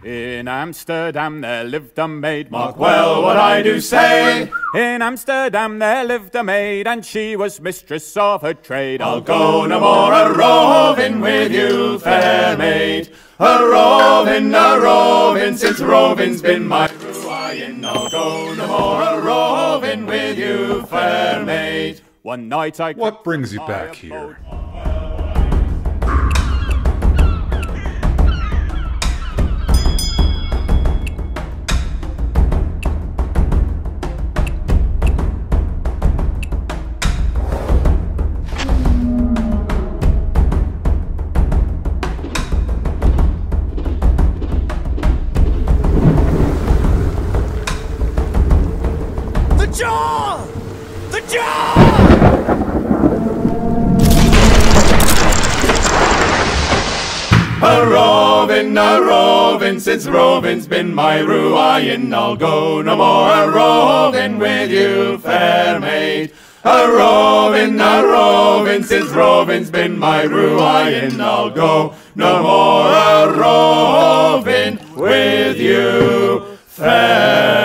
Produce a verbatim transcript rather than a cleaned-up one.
In Amsterdam there lived a maid, mark well what I do say. In Amsterdam there lived a maid, and she was mistress of her trade. I'll go no more a-roving with you, fair maid. A-roving, a-roving, since roving's been my ruin. I'll go no more a-roving with you, fair maid. One night I... What brings you back here? Jaw! The jaw! A-roving, a-roving, since roving's been my ruin. I'll go no more a-roving with you, fair maid. A-roving, a-roving, since roving's been my ruin. I'll go no more a-roving with you, fair